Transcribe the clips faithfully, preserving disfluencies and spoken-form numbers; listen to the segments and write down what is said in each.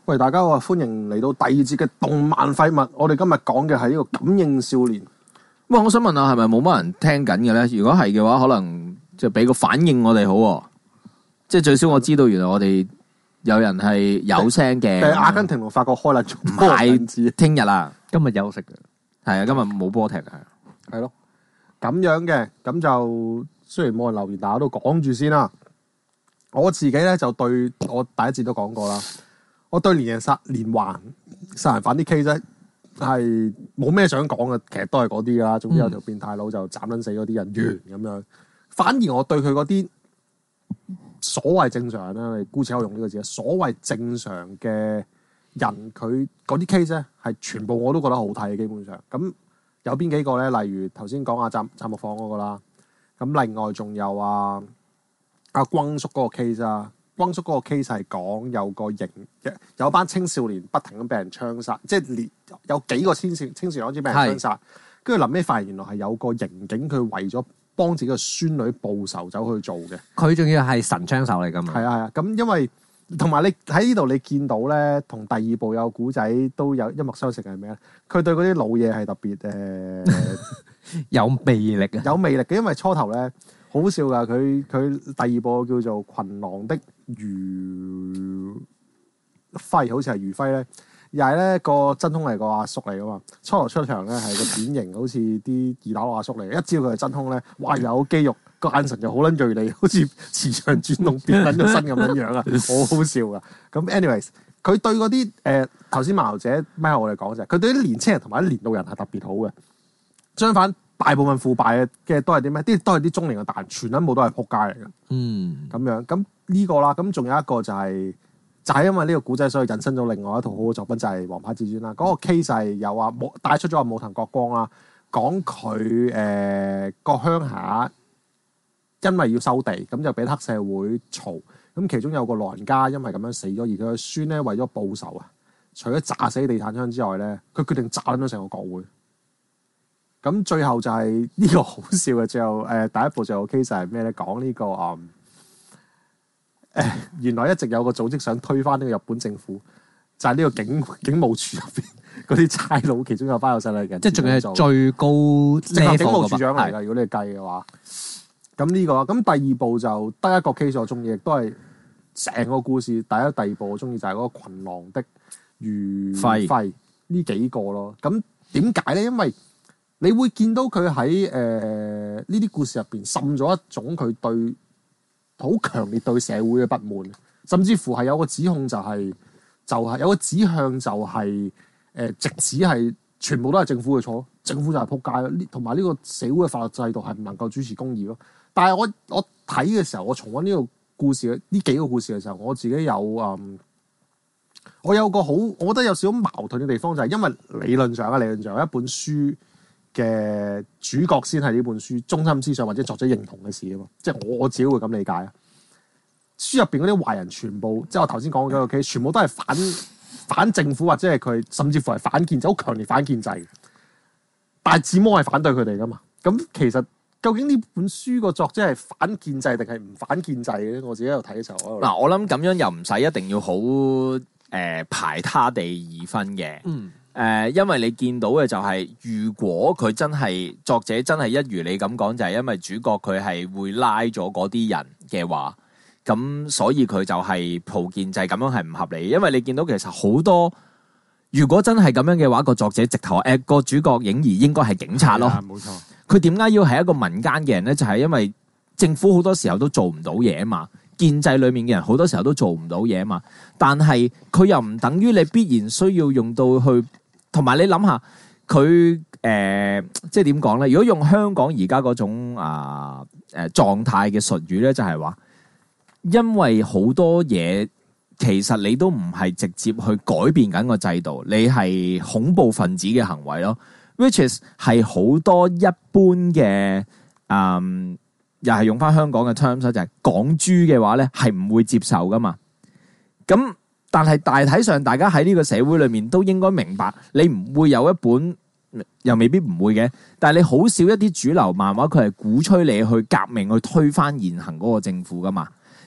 喂，大家好，歡迎嚟到第二節嘅動漫廢物。我哋今日講嘅係呢個感應少年。 喂，我想問下，係咪冇乜人聽緊嘅咧？如果係嘅話，可能就俾個反應我哋好喎。即係最少我知道，原來我哋有人係有聲嘅。 誒，阿根廷同法國開啦， 唔係聽日啊， 今日休息嘅。 係啊，今日冇波踢嘅。 係咯，咁樣嘅，咁就雖然冇人留言，但我都講住先啦。我自己咧就對我第一節都講過啦。我對連人殺連環殺人犯啲 case 咧係冇咩想講嘅，其實都係嗰啲啦。總之有條變態佬就斬撚死嗰啲人完咁樣。反而我對佢嗰啲所謂正常人啦，你姑且可以用呢個字，所謂正常嘅人，佢嗰啲 case 咧係全部我都覺得好睇嘅，基本上。咁有邊幾個咧？例如頭先講阿湛湛木坊嗰個啦，咁另外仲有啊阿轟叔嗰個 case 啊。轟叔嗰個 case 係講有個刑嘅，有班青少年不停咁俾人槍殺，即係連有幾個青少青少年開始俾人槍殺，跟住臨尾發現原來係有個刑警佢為咗幫自己個孫女報仇走去做嘅。 佢仲要係神槍手嚟㗎嘛？ 係啊係啊，咁因為同埋你喺呢度你見到咧，同第二部有古仔都有一脈相承係咩咧？佢對嗰啲老嘢係特別誒、呃、 有魅力啊！ 有魅力嘅，因為初頭咧好笑㗎，佢佢第二部叫做《群狼的餘輝》，好似係餘輝咧，又係咧個真兇係個阿叔嚟㗎嘛。初頭出場咧係個典型，好似啲二打六阿叔嚟，一知道佢係真兇咧，哇有肌肉，個眼神就好撚銳利，好似磁場轉動變撚咗身咁樣樣啊，好好笑㗎。咁 anyways，佢對嗰啲誒頭先漫遊者咩我哋講就係，佢對啲年青人同埋啲年老人係特別好嘅。相反，大部分腐敗嘅嘅都係啲咩？啲都係啲中年嘅大人，全撚部都係撲街嚟嘅。 嗯， 咁樣咁呢個啦，咁仲有一個就係、是、就係、是、因為呢個古仔，所以引申咗另外一套好嘅作品，就係、是《王牌至尊》啦。嗰、那個 case 係有啊，冇帶出咗阿武藤國光啦，講佢誒個鄉下因為要收地，咁就俾黑社會嘈。咁其中有個老人家因為咁樣死咗，而佢個孫咧為咗報仇啊，除咗炸死地毯槍之外咧，佢決定炸撚咗成個國會。咁最後就係呢個好笑嘅，最後誒、呃、第一部最後 case 係咩咧？講呢、這個誒、嗯、原來一直有個組織想推翻呢個日本政府，就係、是、呢個警警務處入邊嗰啲差佬，其中有班有勢力嘅人， 即係仲係最高直頭警務處長嚟㗎。 係如果你計嘅話，咁呢、這個咁第二部就得一個 case 我中意，亦都係成個故事第一、第二部我中意就係嗰個群狼的餘輝呢幾個咯。咁點解咧？因為你會見到佢喺誒呢啲故事入邊滲咗一種佢對好強烈對社會嘅不滿，甚至乎係有個指控就係、是、就係、是、有個指向就係、是、誒、呃，直指係全部都係政府嘅錯，政府就係仆街咯，同埋呢個社會嘅法律制度係唔能夠主持公義咯。但係我我睇嘅時候，我重溫呢個故事嘅呢幾個故事嘅時候，我自己有嗯，我有個好，我覺得有少少矛盾嘅地方就係、是、因為理論上啊，理論上有一本書嘅主角先係呢本書中心思想或者作者認同嘅事啊嘛，即係我自己會咁理解啊。書入邊嗰啲壞人全部，即係我頭先講嘅嗰個 case，全部都係反反政府或者係佢甚至乎係反建制，好強烈反建制嘅。但係自摸係反對佢哋噶嘛。咁其實究竟呢本書個作者係反建制定係唔反建制嘅咧？我自己喺度睇嘅時候， 嗱，我諗咁樣又唔使一定要好誒、呃、排他地而分嘅。 嗯。 誒、呃，因為你見到嘅就係、是，如果佢真係作者真係一如你咁講，就係、是、因為主角佢係會拉咗嗰啲人嘅話，咁所以佢就係蒲建制，咁樣係唔合理。因為你見到其實好多，如果真係咁樣嘅話，個作者直頭誒個主角影兒應該係警察咯， 冇錯。 佢點解要係一個民間嘅人咧？就係、是、因為政府好多時候都做唔到嘢啊嘛。建制裏面嘅人好多時候都做唔到嘢啊嘛。但係佢又唔等於你必然需要用到去。同埋你諗下佢誒，即係點講咧？如果用香港而家嗰種啊誒狀態嘅術語咧，就係話，因為好多嘢其實你都唔係直接去改變緊個制度，你係恐怖分子嘅行為咯。which is 係好多一般嘅嗯，又係用翻香港嘅 terms 就係港豬嘅話咧，係唔會接受噶嘛。咁但係大體上，大家喺呢個社會裏面都應該明白，你唔會有一本，又未必唔會嘅。但係你好少一啲主流漫畫，佢係鼓吹你去革命，去推翻現行嗰個政府噶嘛。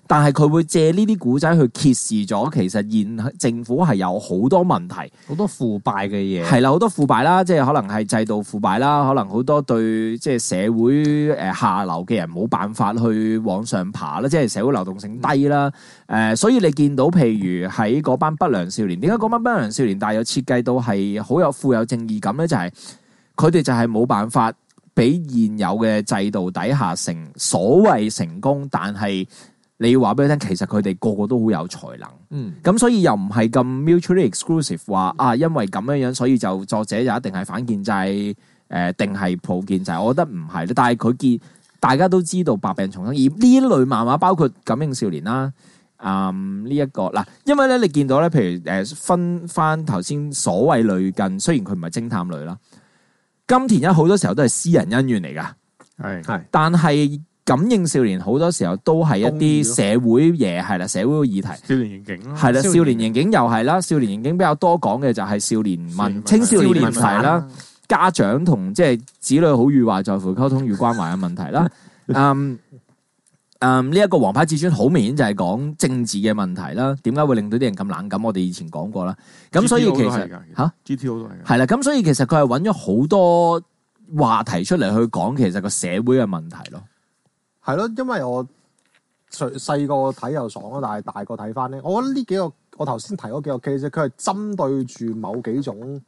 但係佢會借呢啲古仔去揭示咗，其實現政府係有好多問題， 好多腐敗嘅嘢， 係啦，好多腐敗啦，即係可能係制度腐敗啦，可能好多對即係社會誒下流嘅人冇辦法去往上爬啦，即係社會流動性低啦。誒、呃，所以你見到譬如喺嗰班不良少年，點解嗰班不良少年但係又設計到係好有富有正義感咧？就係佢哋就係冇辦法俾現有嘅制度底下成所謂成功，但係你要話俾佢聽，其實佢哋個個都好有才能。嗯，咁所以又唔係咁 mutually exclusive 話啊，因為咁樣樣，所以就作者就一定係反建制，誒、呃，定係普建制？我覺得唔係，但係佢見大家都知道百病叢生，而呢一類漫畫包括《感應少年》啦，嗯，呢、這、一個嗱，因為咧你見到咧，譬如誒分翻頭先所謂類近，雖然佢唔係偵探類啦，金田一好多時候都係私人恩怨嚟噶，係係，但係。感應少年好多時候都係一啲社會嘢，係啦，社會嘅議題。 少年刑警咯， 係啦，少年刑警又係啦，少年刑警比較多講嘅就係少年問青少年問題啦，家長同即係子女好與壞在乎溝通與關懷嘅問題啦。嗯嗯，呢一個王牌至尊好明顯就係講政治嘅問題啦。點解會令到啲人咁冷感？我哋以前講過啦。咁所以其實嚇 G T O 都係係啦。咁所以其實佢係揾咗好多話題出嚟去講，其實個社會嘅問題咯。 係咯，因為我細細個睇又爽咯，但係大個睇翻咧，我覺得呢幾個我頭先提嗰幾個 case，佢係針對住某幾種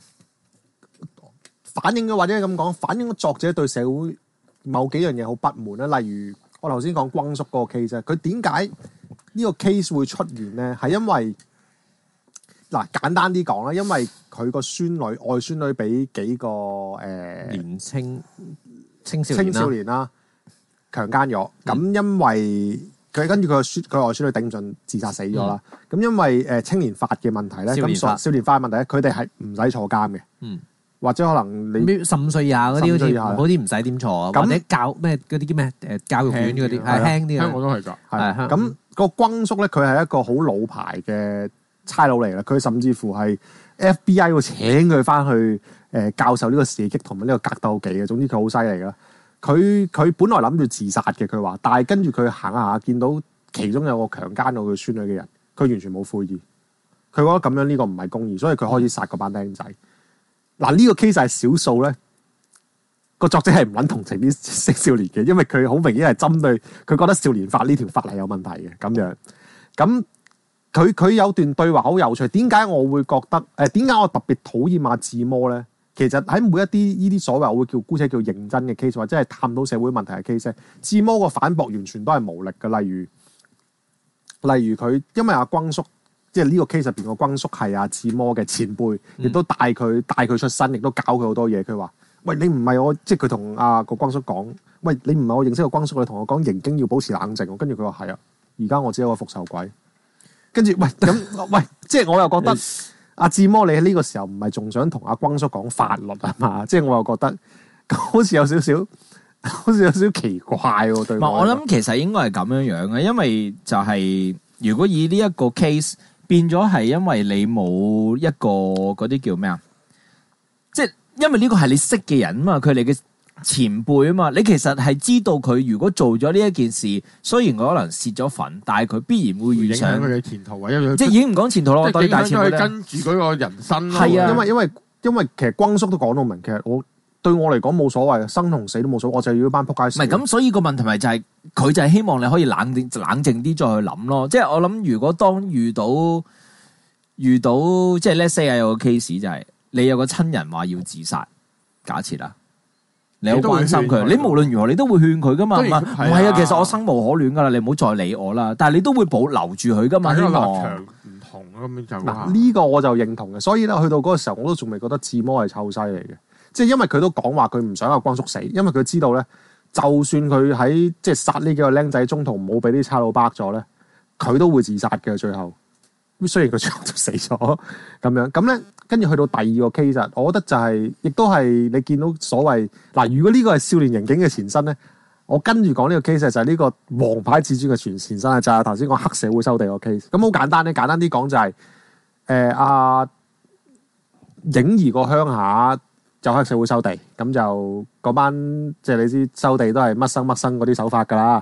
反映嘅，或者咁講，反映咗作者對社會某幾樣嘢好不滿啦。例如我頭先講光叔嗰個 case，佢點解呢個 case 會出現咧？係因為嗱簡單啲講啦，因為佢個孫女外孫女俾幾個誒、呃、 年青青少青少年啦。強姦咗，咁因為佢跟住佢個孫佢外孫女頂唔順自殺死咗啦。咁、嗯、因為誒青年法嘅問題咧，咁少年法嘅問題咧，佢哋係唔使坐監嘅。嗯，或者可能你十五歲以下嗰啲好似好啲唔使點坐啊，或者教咩嗰啲叫咩誒教育院嗰啲係輕啲。 香港都係㗎， 係咁個軍叔咧，佢係一個好老牌嘅差佬嚟啦。佢甚至乎係 F B I 會請佢翻去誒教授呢個射擊同埋呢個格鬥技嘅。總之佢好犀利㗎。佢佢本來諗住自殺嘅，佢話，但係跟住佢行下下，見到其中有個強姦到佢孫女嘅人，佢完全冇悔意，佢覺得咁樣呢個唔係公義，所以佢開始殺嗰班僆仔。嗱、這、呢個 case 係少數咧，個作者係唔撚同情啲青少年嘅，因為佢好明顯係針對佢覺得少年法呢條法例有問題嘅咁樣。咁佢佢有段對話好有趣，點解我會覺得誒點解我特別討厭阿志摩咧？其實喺每一啲呢啲所謂我會叫姑且叫認真嘅 case， 或者係探討社會問題嘅 case， 志摩個反駁完全都係無力嘅。例如例如佢因為阿軍叔，即係呢個 case 入邊個軍叔係阿志摩嘅前輩，亦都帶佢帶佢出身，亦都教佢好多嘢。佢話：喂，你唔係我，即係佢同阿個軍叔講，喂，你唔係我認識個軍叔，你同我講刑警要保持冷靜。跟住佢話係啊，而家我只係個復仇鬼。跟住喂咁喂，即係我又覺得。阿志摩，你喺呢個時候唔係仲想同阿軍叔講法律啊嘛？即係我又覺得好似有少少，好似有少少奇怪喎。對我， 我諗其實應該係咁樣樣嘅，因為就係、是、如果以呢一個 case 變咗係因為你冇一個嗰啲叫咩啊？即係因為呢個係你識嘅人啊嘛，佢哋嘅前輩啊嘛，你其實係知道佢如果做咗呢一件事，雖然佢可能蝕咗份，但係佢必然會遇上佢嘅前途，或者即係已經唔講前途咯， 即係影響佢跟住嗰個人生咯。 係啊， 因為因為因為其實軍叔都講到明，其實我對我嚟講冇所謂，生同死都冇所謂，我就要一班仆街死。 唔係咁，所以個問題咪就係、是、佢就係希望你可以冷靜冷靜啲再去諗咯。即係我諗，如果當遇到遇到即係 let's say 有個 case 就係、是、你有個親人話要自殺，假設啦。你好關心佢，你無論如何你都會勸佢噶嘛？唔係啊，其實我生無可戀噶啦，你唔好再理我啦。但係你都會保留住佢噶嘛？呢個立場唔同啊，咁樣就嗱呢個我就認同嘅。所以咧，去到嗰個時候，我都仲未覺得志摩係臭西嚟嘅。即係因為佢都講話佢唔想阿軍叔死，因為佢知道咧，就算佢喺即係殺呢幾個僆仔中途唔好俾啲差佬包咗咧，佢都會自殺嘅最後。咁雖然佢最後就死咗咁樣，咁咧跟住去到第二個 case，我覺得就係、是、亦都係你見到所謂嗱，如果呢個係少年刑警嘅前身咧，我跟住講呢個 case 就係呢個王牌至尊嘅前前身啊，就係頭先講黑社會收地個 case。咁好簡單咧，簡單啲講就係誒阿影兒個鄉下就黑社會收地，咁就嗰班即係你知收地都係乜生乜生嗰啲手法㗎啦。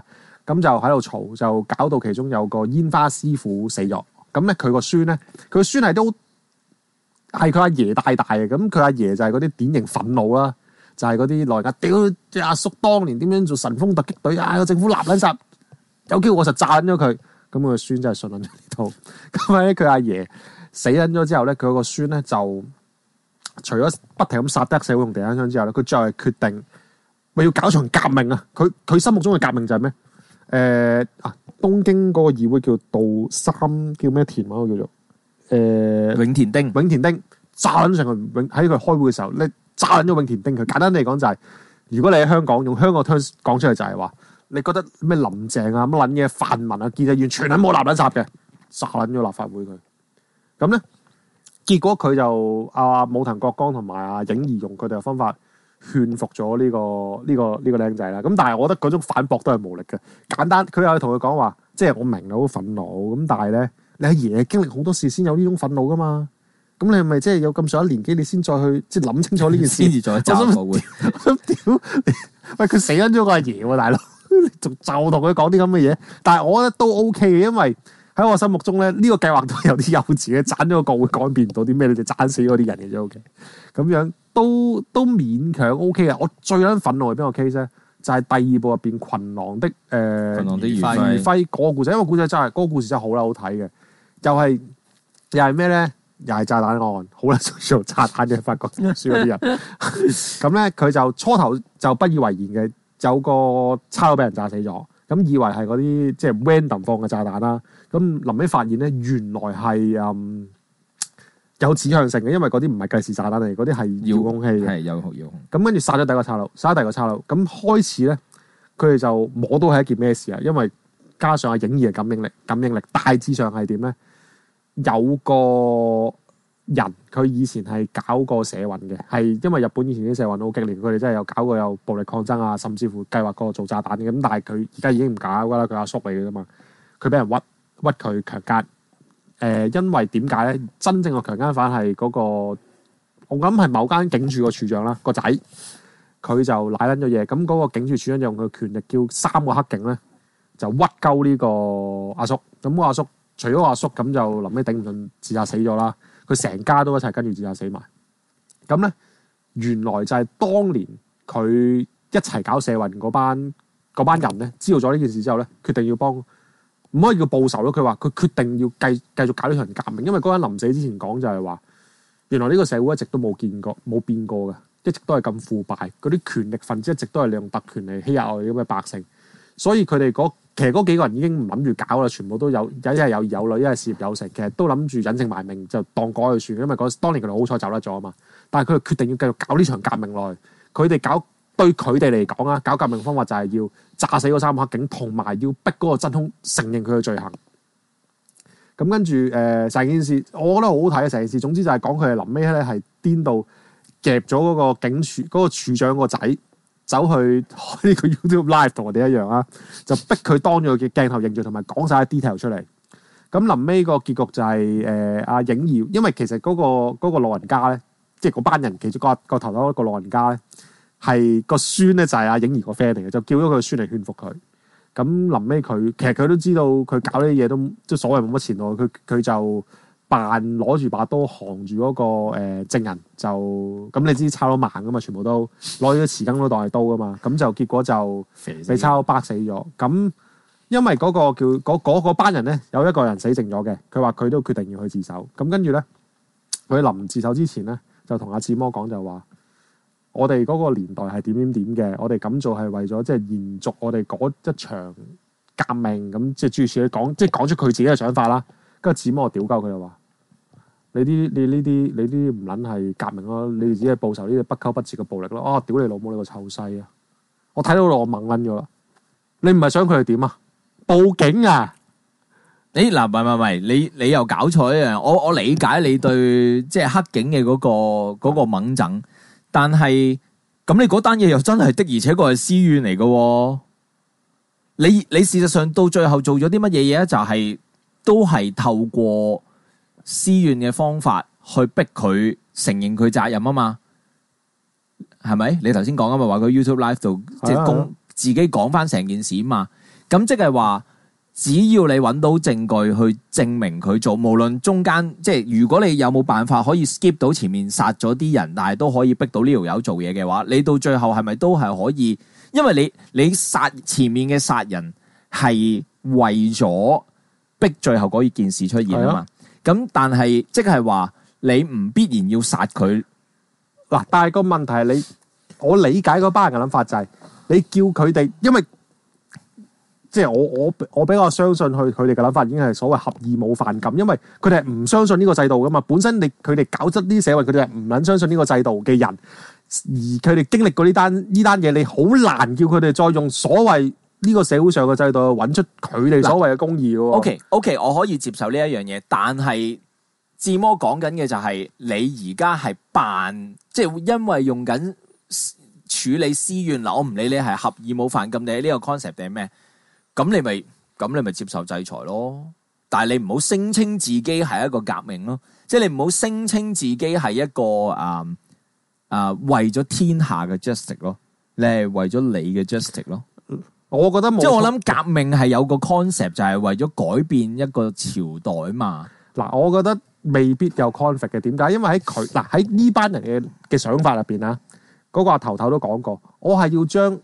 咁就喺度嘈，就搞到其中有個煙花師傅死咗。咁咧佢個孫咧，佢個孫係都係佢阿爺帶大嘅。咁佢阿爺就係嗰啲典型憤怒啦，就係嗰啲內家屌阿叔當年點樣做神風突擊隊啊！個政府立撚雜，有機會我就炸撚咗佢。咁佢個孫真係信撚咗呢套。咁咧佢阿爺死撚咗之後咧，佢個孫咧就除咗不停咁殺得社會用地產商之後咧，佢最後係決定咪要搞場革命啊！佢佢心目中嘅革命就係咩？誒、呃、啊！東京嗰個議會叫道三叫咩田啊？叫做誒、呃、 永田町。 永田町炸撚上去永喺佢開會嘅時候，你炸撚咗永田町佢。簡單嚟講就係、是，如果你喺香港用香港 terms 講出嚟就係話，你覺得咩林鄭啊乜撚嘢泛民啊建制完全係冇立撚雜嘅，炸撚咗立法會佢。咁咧結果佢就阿武藤國江同埋阿影兒用佢哋嘅方法勸服咗呢個呢、這個呢、這個僆仔啦。咁但係我覺得嗰種反駁都係無力嘅。簡單，佢又同佢講話，即係我明你好憤怒，咁但係咧，你阿爺經歷好多事先有呢種憤怒噶嘛。咁你係咪即係有咁上一年紀，你先再去即係諗清楚呢件事， 先至再走會？ 我想屌，喂佢死緊咗個阿爺喎，大佬，仲就同佢講啲咁嘅嘢。但係我覺得都 OK 嘅，因為喺我心目中咧，呢、這個計劃都有啲幼稚嘅，斬咗個國會改變唔到啲咩，你哋斬死嗰啲人嘅啫。OK，咁樣都都勉強 OK 嘅。我最撚憤怒係邊個 case 咧？就係、是、第二部入邊群狼的誒， 群狼的餘餘暉嗰個故仔，因為故仔真係嗰、那個故事真係好啦，好睇嘅。又係又係咩咧？又係炸彈案，好啦，做炸彈嘅法國輸嗰啲人。咁咧佢就初頭就不以為然嘅，有個差佬俾人炸死咗，咁以為係嗰啲即係 random 放嘅炸彈啦。咁臨尾發現咧，原來係嗯有指向性嘅，因為嗰啲唔係計時炸彈嚟，嗰啲係遙控器嘅。 係有遙控。 咁跟住殺咗第一個差佬，殺咗第二個差佬。咁開始咧，佢哋就摸到係一件咩事啊？因為加上阿影兒嘅感應力，感應力大致上係點咧？有個人佢以前係搞過社運嘅，係因為日本以前啲社運好激烈，佢哋真係有搞過有暴力抗爭啊，甚至乎計劃過做炸彈嘅。咁但係佢而家已經唔搞㗎啦，佢阿叔嚟嘅啫嘛。佢俾人屈屈佢強姦。誒、呃，因為點解咧？真正嘅強姦犯係嗰個，我諗係某間警署個處長啦，個仔佢就賴撚咗嘢。咁嗰個警署處長就用佢嘅權力叫三個黑警咧，就屈鳩呢個阿叔。咁個阿叔。除咗阿叔咁就臨尾頂唔順自殺死咗啦，佢成家都一齊跟住自殺死埋。咁咧原來就係當年佢一齊搞社運嗰班嗰班人咧，知道咗呢件事之後咧，決定要幫，唔可以叫報仇咯。佢話佢決定要繼繼續搞呢場革命，因為嗰人臨死之前講就係話，原來呢個社會一直都冇見過冇變過嘅，一直都係咁腐敗，嗰啲權力分子一直都係利用特權嚟欺壓我哋咁嘅百姓，所以佢哋嗰其實嗰幾個人已經唔諗住搞啦，全部都有一係有兒有女，一係事業有成，其實都諗住隱姓埋名就當改佢算，因為嗰當年佢哋好彩走得咗啊嘛。但係佢哋決定要繼續搞呢場革命落去，佢哋搞對佢哋嚟講啊，搞革命方法就係要炸死嗰三個黑警，同埋要逼嗰個真兇承認佢嘅罪行。咁跟住誒成件事，我覺得好好睇啊！成件事總之就係講佢哋臨尾咧係顛到夾咗嗰個警署嗰、嗰個處長個仔。走去開呢個 YouTube live 同我哋一樣啊，就逼佢當咗嘅鏡頭認罪，同埋講晒啲 detail 出嚟。咁臨尾個結局就係誒阿影兒，因為其實嗰、嗰個嗰個老人家咧，即係嗰班人其中個個頭頭一個老人家咧，係個孫咧就係阿影兒個 friend 嚟嘅，就叫咗佢個孫嚟勸服佢。咁臨尾佢其實佢都知道佢搞呢啲嘢都即係所謂冇乜前途，佢佢就扮攞住把刀扛住嗰個誒證人，就咁你知抄到盲噶嘛，全部都攞咗匙羹都當係刀噶嘛，咁就結果就俾抄巴死咗。咁因為嗰個叫嗰嗰嗰班人咧，有一個人死剩咗嘅，佢話佢都決定要去自首。咁跟住咧，佢臨自首之前咧，就同阿志摩講就話：我哋嗰個年代係點點點嘅，我哋咁做係為咗即係延續我哋嗰一場革命，咁即係諸如此類講，即係講出佢自己嘅想法啦。跟住志摩屌鳩佢就話：你啲你呢啲你啲唔撚係革命咯，你哋只係報仇呢啲不溝不折嘅暴力咯。啊！屌你老母你個臭西啊！我睇到我懵撚咗啦。你唔係想佢哋點啊？報警啊！ 誒嗱，唔係唔係，你你又搞錯啊！我我理解你對即係黑警嘅嗰個嗰個猛整，但係咁你嗰單嘢又真係的，而且確係私怨嚟嘅。你你事實上到最後做咗啲乜嘢嘢咧？就係都係透過私怨嘅方法去逼佢承認佢責任啊嘛，係咪？你頭先講啊嘛，話佢 YouTube Live 度即係公自己講翻成件事啊嘛。 咁即係話，只要你揾到證據去證明佢做，無論中間即係如果你有冇辦法可以 skip 到前面殺咗啲人，但係都可以逼到呢條友做嘢嘅話，你到最後係咪都係可以？因為你你殺前面嘅殺人係為咗逼最後嗰件事出現啊嘛。咁但係即係話你唔必然要殺佢嗱，但係個問題係你，我理解嗰班人嘅諗法就係、是、你叫佢哋，因為即係我我我比較相信佢佢哋嘅諗法已經係所謂合義冇犯禁，因為佢哋係唔相信呢個制度噶嘛。本身你佢哋搞出啲社運，佢哋係唔撚相信呢個制度嘅人，而佢哋經歷過呢單呢單嘢，你好難叫佢哋再用所謂呢個社會上嘅制度揾出佢哋所謂嘅公義喎。 OK OK，我可以接受呢一樣嘢，但係志摩講緊嘅就係你而家係扮，即係因為用緊處理私怨嗱，我唔理你係合義冇犯禁定係呢個 concept 定係咩，咁你咪咁你咪接受制裁咯。但係你唔好聲稱自己係一個革命咯，即係你唔好聲稱自己係一個啊啊為咗天下嘅 justice 咯，你係為咗你嘅 justice 咯。 我覺得冇， 即係我諗革命係有個 concept 就係為咗改變一個朝代嘛。 嗱，我覺得未必有 conflict 嘅。點解？因為喺佢嗱喺呢班人嘅嘅想法入邊啊，嗰、嗰個阿頭頭都講過，我係要將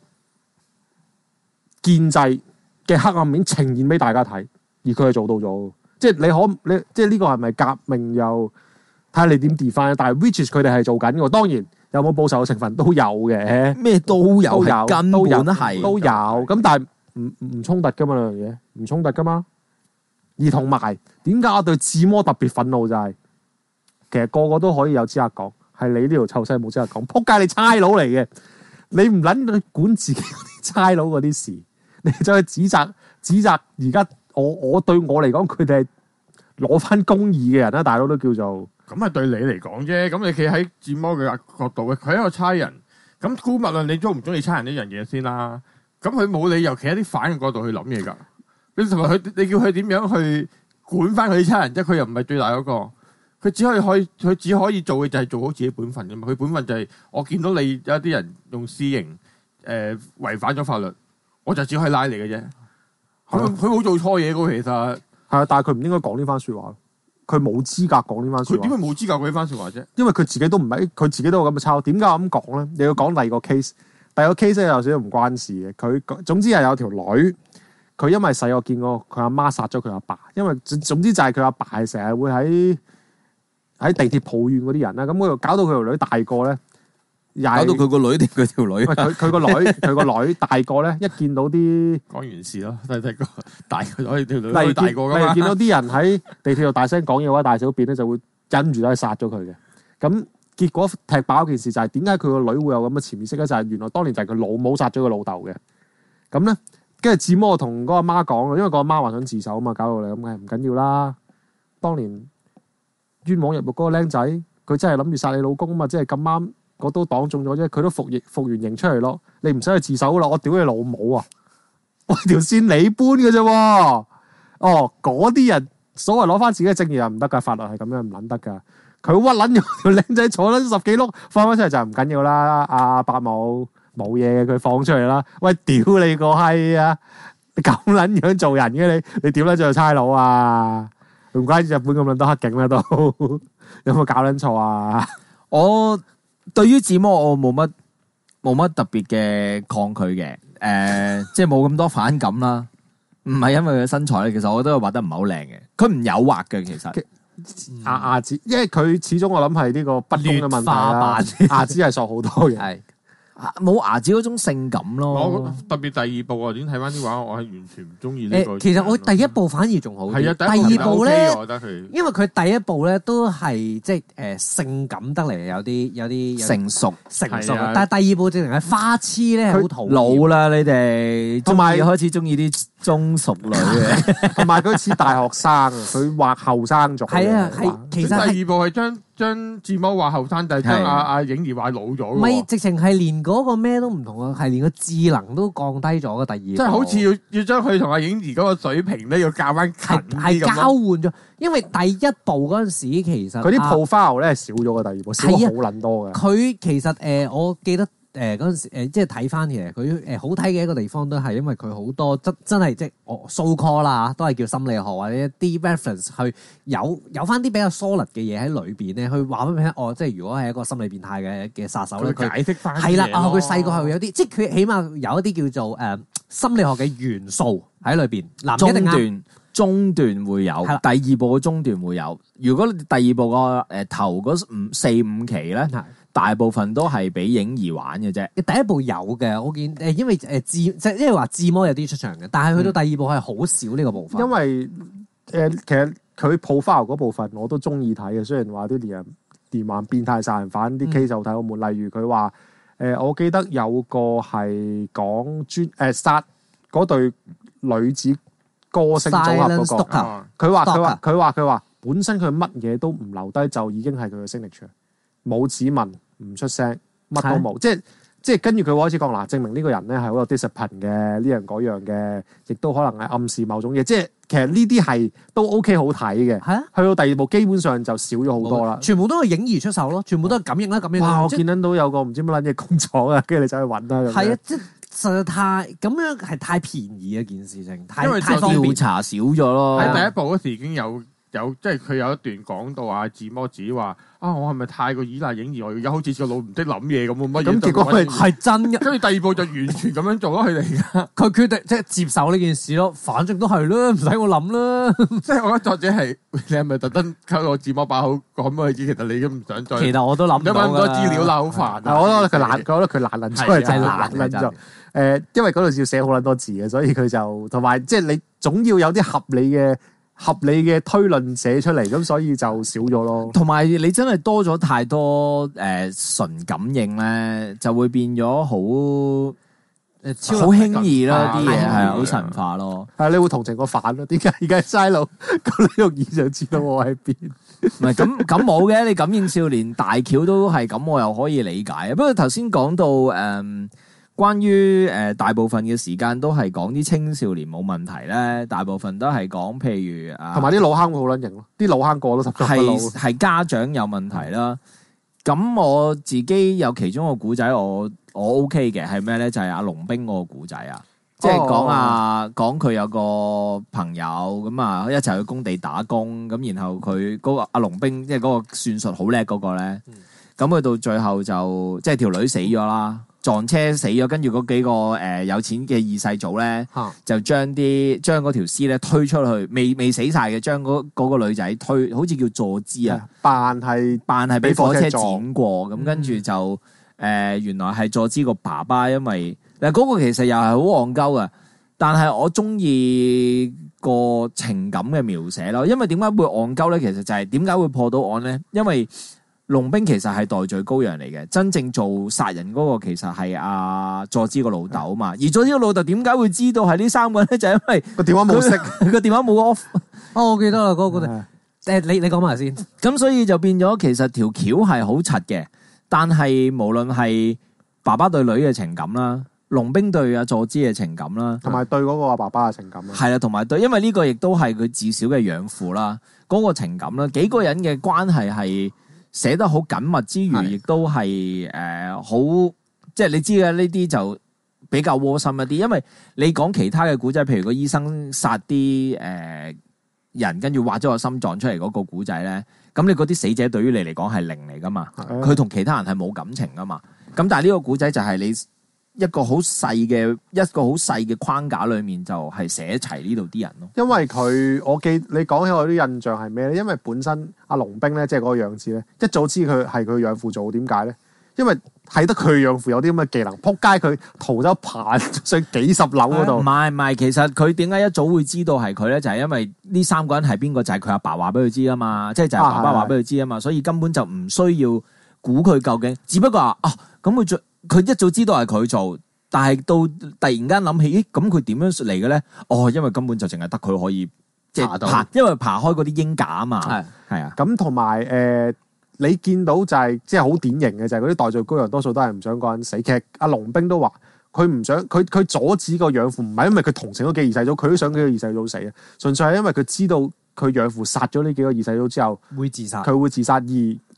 建制嘅黑暗面呈現俾大家睇，而佢係做到咗。即係你可你即係呢個係咪革命又睇下你點 define？但係 which is 佢哋係做緊嘅。當然有冇報仇嘅成分都有嘅， 咩都有， 都有， 根本都有係都有。咁但係唔唔衝突噶嘛，兩樣嘢唔衝突噶嘛。而同埋點解我對志摩特別憤怒就係、是，其實個個都可以有資格講，係你呢條臭西冇資格講。仆街，你差佬嚟嘅，你唔撚去管自己嗰啲差佬嗰啲事，你再去指責指責而家我我對我嚟講，佢哋係攞翻公義嘅人啦，大佬都叫做。 咁係對你嚟講啫，咁你企喺志摩嘅角度嘅，佢係一個差人，咁姑勿論你中唔中意差人呢樣嘢先啦。咁佢冇理由企喺啲反嘅角度去諗嘢㗎。你同埋佢，你叫佢點樣去管翻佢啲差人啫？佢又唔係最大嗰個，佢只可以可以，佢只可以做嘅就係做好自己本分㗎嘛。佢本分就係我見到你有啲人用私刑誒違反咗法律，我就只可以拉你嘅啫。佢佢冇做錯嘢㗎，其實係啊，但係佢唔應該講呢番説話。佢冇資格講呢番説話。 佢點會冇資格講呢番説話啫？ 因為佢自己都唔係，佢自己都有咁嘅抄。點解我咁講咧？你要講第二個 case，第二個 case 咧有少少唔關事嘅。佢總之係有條女，佢因為細個見過佢阿媽殺咗佢阿爸，因為總之就係佢阿爸係成日會喺喺地鐵抱怨嗰啲人啦。咁嗰度搞到佢條女大個咧， 搞到佢個女定佢條女？ 佢佢個女佢個女大個咧，一見到啲講完事咯，細細個大個可以條女例如大個噶嘛？ 見到啲人喺地鐵度大聲講嘢或者大小便咧，就會忍住咗去殺咗佢嘅。咁結果踢爆一件事就係點解佢個女會有咁嘅潛意識咧？就係、是、原來當年就係佢老母殺咗佢老豆嘅。咁咧，跟住志摩同嗰個阿媽講，因為個阿媽話想自首啊嘛，搞到你咁嘅唔緊要啦。當年冤枉入獄嗰個僆仔，佢真係諗住殺你老公啊嘛，即係咁啱嗰刀擋中咗啫，佢都服役服完刑出嚟咯。你唔使去自首啦，我屌你老母啊！我條線你搬嘅啫喎。哦，嗰啲人所謂攞翻自己嘅正義又唔得㗎，法律係咁樣唔撚得㗎。佢屈撚咗條僆仔坐撚十幾碌，放翻出嚟就唔緊要啦。阿伯母冇嘢嘅，佢放出嚟啦。喂，屌你個閪啊！你咁撚樣做人嘅你，你點撚做差佬啊？唔怪之日本咁撚多黑警啦都，有冇搞撚錯啊？ 我對於志摩我冇乜冇乜特別嘅抗拒嘅，誒、呃，即係冇咁多反感啦。唔係因為佢身材咧，其實我覺得佢畫得唔係好靚嘅，佢唔誘惑嘅其實。 牙牙齒，因為佢始終我諗係呢個不公嘅問題啦。牙齒係索好多嘅。 係。冇牙齒嗰種性感咯。 我特別第二部啊，點睇翻啲畫，我係完全唔中意呢個。 其實我第一部反而仲好啲。 係啊， 第二部咧， 我覺得佢，因為佢第一部咧都係即係誒性感得嚟，有啲有啲成熟成熟。但係第二部直情係花痴咧，好討厭。 老啦，你哋同埋開始中意啲中熟女嘅， 同埋佢似大學生啊，佢畫後生咗。 係啊，係其實第二部係將將志摩畫後生，但係將阿阿影兒畫老咗。 唔係，直情係連嗰個咩都唔同啊，係連個智能都降低咗嘅。第二部即係好似要要將佢同阿影兒嗰個水平咧，要較翻近啲咁。 係交換咗，因為第一部嗰陣時其實佢啲 profile 咧少咗嘅，第二部少咗好撚多嘅。 佢其實誒、呃，我記得誒嗰陣時誒，即係睇翻嘅佢誒好睇嘅一個地方都係因為佢好多真真係即係我 so call 啦，都係叫心理學或者一啲 reference 去有有翻啲比較 solid 嘅嘢喺裏邊咧，去話俾你聽哦，即係如果係一個心理變態嘅嘅殺手咧， 佢解釋翻係啦啊，佢細個係會有啲，即係佢起碼有一啲叫做誒、呃、心理學嘅元素喺裏邊。嗱， 中段中段會有， 係啦第二部嘅中段會有。如果第二部個誒頭嗰五四五期咧，大部分都係俾影兒玩嘅啫。 第一部有嘅，我見誒，因為誒自即係因為話自魔有啲出場嘅，但係去到第二部係好少呢個部分。 因為誒、呃、其實佢 profile 嗰部分我都中意睇嘅，雖然話啲連連環變態殺人犯啲 case 就睇好悶。例如佢話誒，我記得有個係講專誒殺嗰對女子歌星組合嗰、那個，佢話佢話佢話佢話本身佢乜嘢都唔留低，就已經係佢嘅 signature，冇指紋，唔出聲，乜都冇，即係即係跟住佢開始講嗱，證明呢個人咧係好有 discipline 嘅，呢樣嗰樣嘅，亦都可能係暗示某種嘢，即係其實呢啲係都 OK 好睇嘅。係啊，去到第二部基本上就少咗好多啦， 全部都係影兒出手咯，全部都係感應啦，感應。 哇！我見到有個唔知乜撚嘢工廠啊，跟住你走去揾啦。 係啊，即係實在太咁樣係太便宜啊件事情，太因為太方便調查少咗咯。 喺第一部嗰時已經有。有即係佢有一段講到啊，自魔子話啊，我係咪太過依賴影兒？我而家好似個腦唔識諗嘢咁，乜嘢咁結果係係真嘅。跟住第二部就完全咁樣做咯，佢哋而家佢決定即係接受呢件事咯，反正都係啦，唔使我諗啦。 即係我覺得作者係你係咪特登溝個自魔把口講俾佢知？其實你都唔想再。 其實我都諗到揾咁多資料啦，好煩啊！ 我覺得佢懶，我覺得佢懶撚出嚟就係懶撚咗。誒，因為嗰度要寫好撚多字嘅，所以佢就同埋即係你總要有啲合理嘅。合理嘅推論寫出嚟，咁所以就少咗咯。 同埋你真係多咗太多誒純感應咧，就會變咗好誒好輕易啦啲嘢，係啊，好神化咯。 係你會同情個犯咯？點解而家細路咁容易就知道我喺邊？ 唔係咁咁冇嘅，你感應少年大橋都係咁，我又可以理解。不過頭先講到誒。嗯關於誒、呃、大部分嘅時間都係講啲青少年冇問題咧，大部分都係講譬如啊， 同埋啲老坑會好撚型咯，啲老坑過都十足不老。 係係家長有問題啦。咁我自己有其中一個古仔，我我 OK 嘅係咩咧？就係、是、阿龍兵嗰個古仔啊，即係講啊講佢有個朋友咁啊一齊去工地打工，咁然後佢嗰、那個阿龍兵即係嗰個算術好叻嗰個咧，咁佢、嗯、到最後就即係條女死咗啦。撞車死咗，跟住嗰幾個誒、呃、有錢嘅二世祖咧，啊、就將啲將嗰條屍咧推出去，未未死晒嘅，將嗰嗰個女仔推，好似叫坐姿啊， 扮係扮係俾火車剪過，咁跟住就誒、呃、原來係坐姿個爸爸，因為嗱嗰、嗰個其實又係好戇鳩啊，但係我中意個情感嘅描寫咯，因為點解會戇鳩咧？其實就係點解會破到案咧？因為龍兵其實係代罪羔羊嚟嘅，真正做殺人嗰個其實係阿佐之個老豆啊嘛。而佐之個老豆點解會知道係呢三個人咧？就係、因為個電話冇熄，個電話冇 off。 哦，我記得啦，嗰、嗰個誒、呃，你你講埋先。 咁所以就變咗，其實條橋係好柒嘅，但係無論係爸爸對女嘅情感啦，龍兵對阿佐之嘅情感啦， 同埋對嗰個阿爸爸嘅情感啦， 係啦，同埋對，因為呢個亦都係佢至少嘅養父啦，嗰、嗰個情感啦，幾個人嘅關係係。寫得好緊密之餘，亦都係誒好，即係你知嘅呢啲就比較窩心一啲。因為你講其他嘅古仔，譬如個醫生殺啲誒人，跟住挖咗個心臟出嚟嗰個古仔咧，咁你嗰啲死者對於你嚟講係零嚟噶嘛？佢同其他人係冇感情噶嘛？咁但係呢個古仔就係你一個好細嘅一個好細嘅框架裏面，就係寫齊呢度啲人咯。 因為佢，我記你講起我啲印象係咩咧？因為本身阿龍兵咧，即係嗰個樣子咧，一早知佢係佢養父做，點解咧？因為係得佢養父有啲咁嘅技能，撲街佢逃咗爬上幾十樓嗰度。唔係唔係， 其實佢點解一早會知道係佢咧？就係、是、因為呢三個人係邊個，就係佢阿爸話俾佢知啊嘛，即係就係、是、爸爸話俾佢知啊嘛，所以根本就唔需要估佢究竟，只不過話啊，咁佢最。佢一早知道係佢做，但係到突然間諗起，咦？咁佢點樣嚟嘅咧？哦，因為根本就淨係得佢可以即係爬，爬，因為爬開嗰啲鷹架啊嘛。係係啊。咁同埋誒，你見到就係即係好典型嘅，就係嗰啲代罪羔羊，多數都係唔想個人死。其實阿龍兵都話，佢唔想佢佢阻止個養父，唔係因為佢同情嗰幾個二世祖，佢都想幾個二世祖死啊。純粹係因為佢知道佢養父殺咗呢幾個二世祖之後， 會自殺。 佢會自殺而。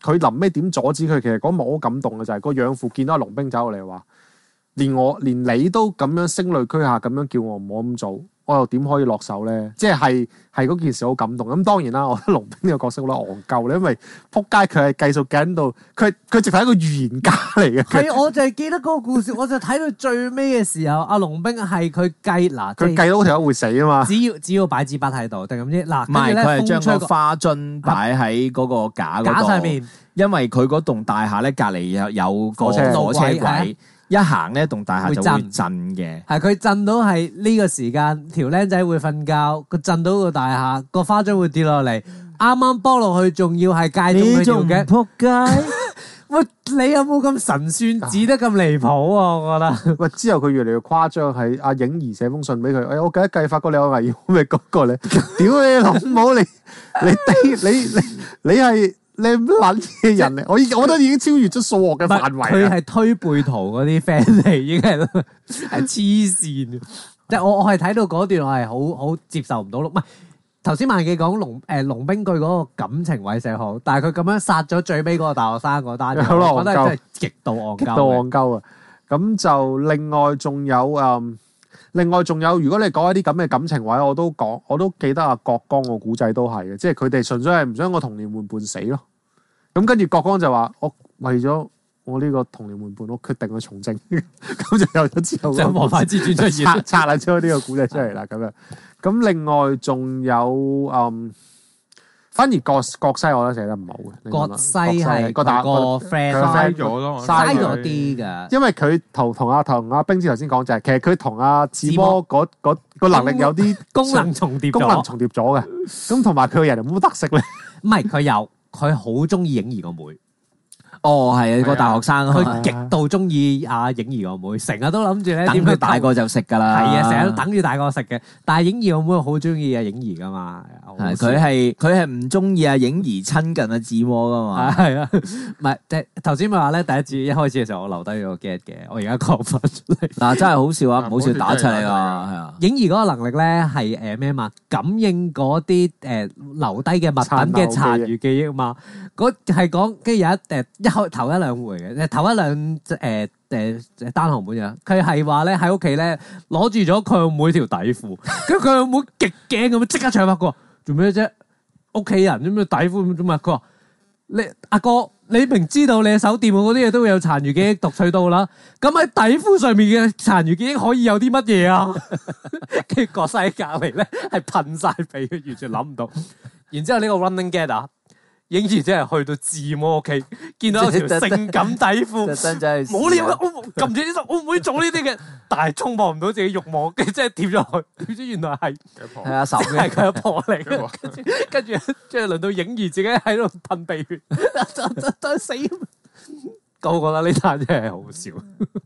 佢臨尾點阻止佢？其實嗰幕好感動嘅就係、是、個養父見到阿龍兵走嚟話，連我連你都咁樣聲淚俱下咁樣叫我唔好咁做，我又點可以落手咧？即係係嗰件事好感動。咁當然啦，我覺得龍兵呢個角色好撚戇鳩咧，因為撲街佢係繼續緊度，佢佢直頭係一個預言家嚟嘅。 係，我就係記得嗰個故事，我就睇到最尾嘅時候，阿龍兵係佢計嗱， 佢計到嗰條友會死啊嘛。 只要只要擺支筆喺度，定咁啫。嗱， 唔係佢係將個個花樽擺喺嗰個架架上面， 因為佢嗰棟大廈咧隔離有有個火車火車軌。一行呢棟大廈就會會震嘅， 係佢震到係呢個時間，條僆仔會瞓覺，個震到個大廈個花樽會跌落嚟，啱啱幫落去，仲要係界中佢條嘅。仆街！喂，你有冇咁神算指得咁離譜啊？我覺得。喂， 之後佢越嚟越誇張，係阿影兒寫封信俾佢，誒、哎，我計一計發覺你有危險，咪嗰個你，屌你老母你你你你你係。你乜撚嘢人嚟？我已我覺得已經超越咗數學嘅範圍。 佢係推背圖嗰啲 friend 嚟，已經係係黐線。即係我我係睇到嗰段，我係好好接受唔到咯。唔係頭先萬記講龍誒龍兵句嗰個感情位寫好，但係佢咁樣殺咗最尾嗰個大學生嗰單，我覺得真係極度戇鳩。極度戇鳩啊！咁就另外仲有誒、嗯，另外仲有，如果你講一啲咁嘅感情位，我都講，我都記得阿郭剛個古仔都係嘅，即係佢哋純粹係唔想我童年玩伴死咯。咁跟住郭剛就話：我為咗我呢個童年玩伴，我決定去從政。咁就有咗之後， 即係魔法之轉出現， 拆拆啦，將呢個古仔出嚟啦。咁樣咁另外仲有嗯，反而郭郭西我覺得寫得唔好嘅。 郭西係個大個 friend 嘥咗咯， 嘥咗啲㗎。 因為佢同同阿同阿冰之頭先講就係，其實佢同阿自魔嗰嗰個能力有啲功能重疊， 功能重疊咗嘅。咁同埋佢個人冇乜特色咧。 唔係佢有。佢好中意影兒個妹， 哦係啊個大學生， 佢極度中意阿影兒個妹，成日都諗住咧等佢大個就食㗎啦。 係啊，成日都等住大個食嘅。但係影兒個妹好中意阿影兒㗎嘛， 係佢係佢係唔中意阿影兒親近阿自魔㗎嘛。 係啊，唔係即係頭先咪話咧，第一次一開始嘅時候我留低咗個 get 嘅，我而家講翻出嚟。嗱真係好笑啊，唔好笑打出嚟㗎，係啊。 影兒嗰個能力咧係誒咩嘛？感應嗰啲誒留低嘅物品嘅殘餘記憶嘛。嗰係講跟住有一誒一開頭一兩回嘅，頭一兩誒誒單行本嘅，佢係話咧喺屋企咧攞住咗佢阿妹條底褲，跟住佢阿妹極驚咁樣即刻搶翻，佢話做咩啫？屋企人咁樣底褲做咩？佢話你阿哥，你明知道你手掂嗰啲嘢都會有殘餘記憶讀取到啦，咁喺底褲上面嘅殘餘記憶可以有啲乜嘢啊？跟住郭西隔離咧係噴晒鼻，完全諗唔到。然之後呢個 running get 啊！影兒真係去到自魔屋企，見到有條性感底褲，冇理由嘅，我撳住呢度，我唔會做呢啲嘅，但係衝破唔到自己慾望，跟住真係貼咗去，點知原來係係阿嬸嘅， 係佢阿婆嚟嘅，跟住跟住即係輪到影兒自己喺度噴鼻血，真真死！我覺得呢單真係好笑。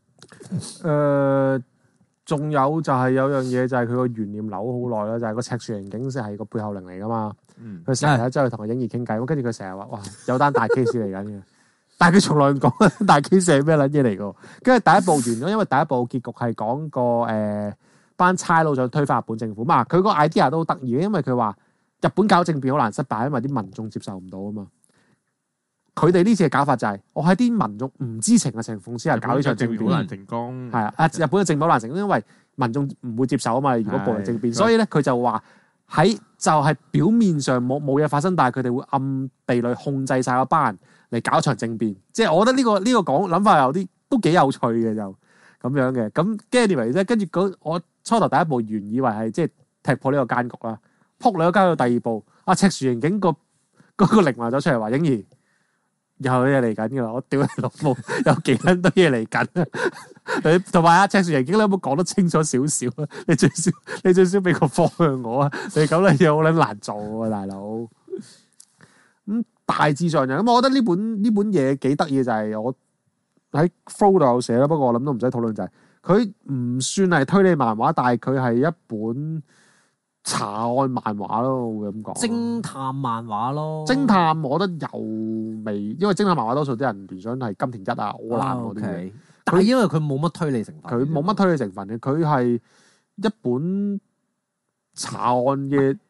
誒，仲有就係有樣嘢就係佢個懸念扭好耐啦，就係個赤樹刑警係個背後靈嚟噶嘛。佢成日走去同個影兒傾偈，咁跟住佢成日話：哇，有單大 case 嚟緊嘅，但係佢從來唔講大 case 係咩撚嘢嚟嘅。跟住第一部完咗，因為第一部結局係講個誒班差佬想推翻日本政府嘛。佢個 idea 都好得意嘅，因為佢話日本搞政變好難失敗，因為啲民眾接受唔到啊嘛。佢哋呢次嘅搞法就係、是、我喺啲民眾唔知情嘅情況之下搞呢場政變， 好難成功。係啊，啊日本嘅政變好難成功，因為民眾唔會接受啊嘛。如果暴力政變，所以咧佢就話。喺就係表面上冇冇嘢發生，但係佢哋會暗地裏控制晒嗰班人嚟搞場政變。即係我覺得呢、這個呢、這個講諗法有啲都幾有趣嘅，就咁樣嘅。咁 anyway 咧，跟住我初頭第一步原以為係即係踢破呢個奸局啦，撲兩間到第二步，阿赤樹刑警個嗰個靈魂走出嚟話：影兒有嘢嚟緊㗎啦！我屌你老母，有幾撚多嘢嚟緊啊！你同埋阿赤樹刑警，你有冇講得清楚少少啊？你最少你最少俾個方向我啊！你咁樣嘢好撚難做啊，大佬。咁大致上就咁，我覺得呢本呢本嘢幾得意，就係我喺 flow 度有寫啦。不過我諗都唔使討論，就係佢唔算係推理漫畫，但係佢係一本查案漫畫咯，我會咁講。 偵探漫畫咯， 偵探我覺得又未，因為偵探漫畫多數啲人聯想係金田一啊、柯南嗰啲嘅。 但係因為佢冇乜推理成分， 佢冇乜推理成分嘅，佢係一本查案嘅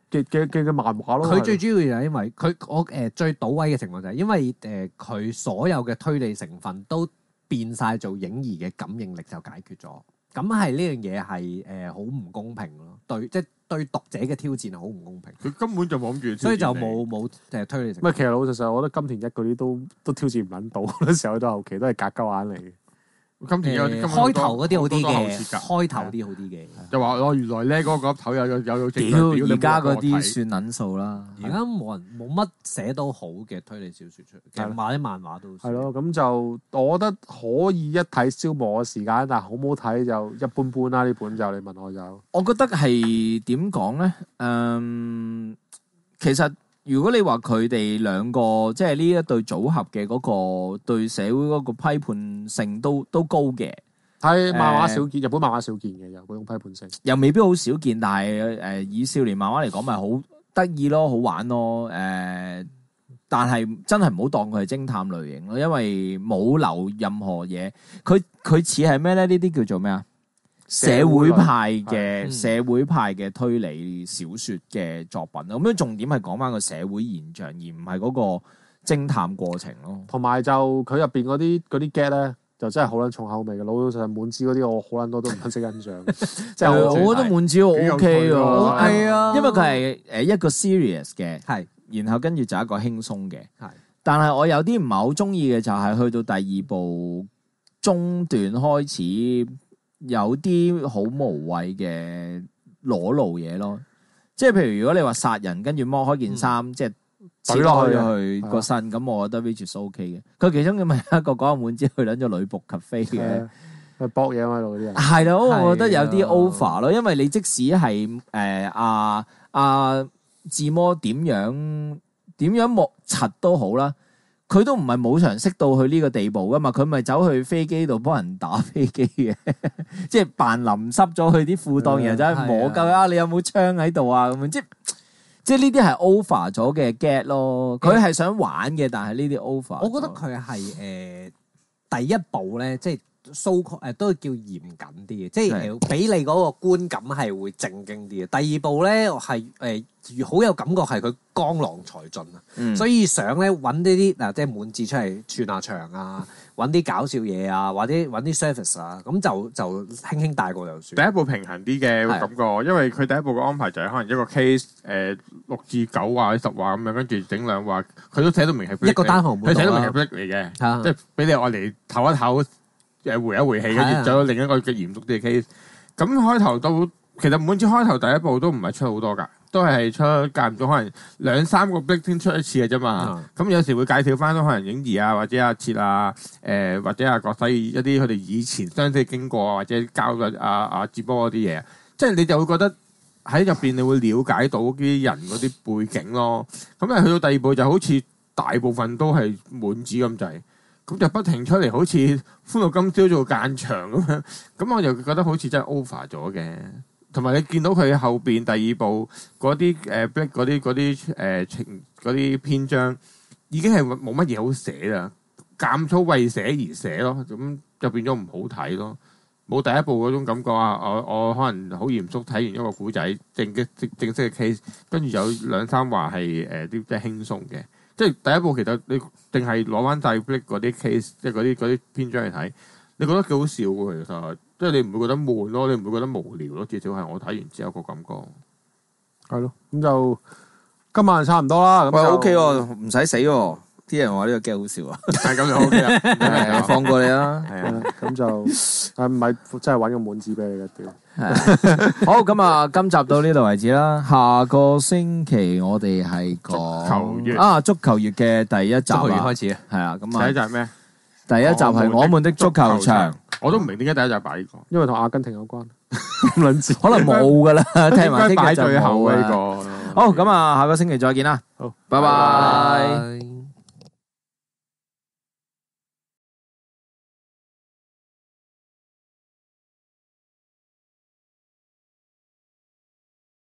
嘅嘅嘅嘅漫畫咯。 佢最主要就係因為佢我誒最到位嘅情況就係因為誒佢所有嘅推理成分都變晒做影兒嘅感應力就解決咗。咁係呢樣嘢係誒好唔公平咯，對即係對讀者嘅挑戰係好唔公平。 佢根本就冇諗住， 所以就冇冇誒推理成分。 唔係，其實老實實，我覺得金田一嗰啲都都挑戰唔撚到，嗰時候到後期都係格鳩眼嚟嘅。 金田有啲開頭嗰啲好啲嘅， 嘅， 開頭啲好啲嘅。 就話我原來咧嗰個頭有有有有正屌常表， 而家嗰啲你冇算撚數啦。 而家冇人冇乜寫到好嘅推理小説出嚟，其實畫啲漫畫都係咯，咁就我覺得可以一睇消磨我時間，但係好唔好睇就一般般啦。呢本就你問我就， 我覺得係點講咧？誒、嗯，其實如果你話佢哋兩個即係呢一對組合嘅嗰個對社會嗰個批判性都都高嘅。 睇漫畫少見，日本漫畫少見嘅有嗰種批判性， 又未必好少見，但係誒、呃、以少年漫畫嚟講，咪好得意咯，好玩咯。誒、呃，但係真係唔好當佢係偵探類型咯，因為冇留任何嘢。佢佢似係咩咧？呢啲叫做咩啊？社會派嘅、 嗯、 社會派嘅推理小説嘅作品咯。咁樣重點係講翻個社會現象，而唔係嗰個偵探過程咯。 同埋就佢入邊嗰啲嗰啲 get 咧。就真係好撚重口味嘅，老老實實滿紙嗰啲我好撚多都唔識欣賞，即係我覺得滿紙我 O K 喎， 係啊， 因為佢係誒一個 serious 嘅， 係， 然後跟住就一個輕鬆嘅， 係。 但係我有啲唔係好中意嘅就係去到第二部中段開始有啲好無謂嘅裸露嘢咯，即係譬如如果你話殺人跟住剝開件衫，嗯、即係。切開咗佢個身，咁我覺得 which is OK 嘅。佢其中嘅咪一個講滿之去撚咗女僕 cafe 嘅， 去搏嘢喺度嗰啲人。 係咯，我覺得有啲 over 咯，因為你即使係誒阿阿自摸點樣點樣莫柒都好啦，佢都唔係冇常識到去呢個地步噶嘛。佢咪走去飛機度幫人打飛機嘅，即係扮淋濕咗佢啲褲檔，然後走去摸鳩啊！你有冇槍喺度啊？咁樣即即係呢啲係 over 咗嘅 get 咯，佢係想玩嘅，但係呢啲 over。 我覺得佢係誒第一部咧，即係 so 誒都叫嚴謹啲嘅，即係俾你嗰個觀感係會正經啲嘅。第二部咧係誒好有感覺係佢江郎才盡啊，嗯、所以想咧揾呢啲嗱即係滿字出嚟串下場啊，揾啲搞笑嘢啊，或者揾啲 service 啊，咁就就輕輕帶過就算。 第一部平衡啲嘅感覺，因為佢第一部嘅安排就係可能一個 case 誒、呃、六至九話、十話咁樣，跟住整兩話，佢都寫到明係一個單行本， 佢寫到明係 break 嚟嘅， 啊、 即係俾你愛嚟唞一唞，誒回一回氣，跟住走到另一個嘅嚴肅啲嘅 case。咁開頭到其實滿之開頭第一部都唔係出好多㗎。都係出間唔中，可能兩三個 break 先出一次嘅啫嘛。咁、嗯、有時會介紹翻都可能影兒啊，或者阿切啊，誒、呃、或者阿國西一啲佢哋以前相識經過啊，或者交嘅阿阿志波嗰啲嘢，即係你就會覺得喺入邊你會了解到啲人嗰啲背景咯。咁啊去到第二部就好似大部分都係滿紙咁滯，咁就不停出嚟好似歡樂今宵做間場咁樣，咁我就覺得好似真係 over 咗嘅。同埋你見到佢後邊第二部嗰啲誒 break 嗰啲嗰啲誒情嗰啲篇章已經係冇乜嘢好寫啦，監粗為寫而寫咯，咁就變咗唔好睇咯，冇第一部嗰種感覺啊！我我可能好嚴肅睇完一個古仔正嘅正正式嘅 case， 跟住有兩三話係誒啲即係輕鬆嘅，即係第一部其實你淨係攞翻大 break 嗰啲 case， 即係嗰啲嗰啲篇章嚟睇，你覺得幾好笑喎其實。即係你唔會覺得悶咯，你唔會覺得無聊咯，至少係我睇完之後個感覺。係咯，咁就今晚差唔多啦。咁喂 OK 喎，唔使死喎。啲人話呢個 game 好笑啊。 係咁就 OK 啦， 放過你啦。 係啊，咁就係唔係真係揾個滿紙俾你嘅屌。 好，咁啊，今集到呢度為止啦。下個星期我哋係講啊足球月嘅第一集啦。足球月開始啊。係啊，咁啊。 第一集係咩？ 第一集係我們的足球場。 我都唔明點解第一集擺呢個， 因為同阿根廷有關。咁撚字， 可能冇噶啦，聽埋聽日就最後冇呢個。 好，咁啊，下個星期再見啦。 好， 拜拜。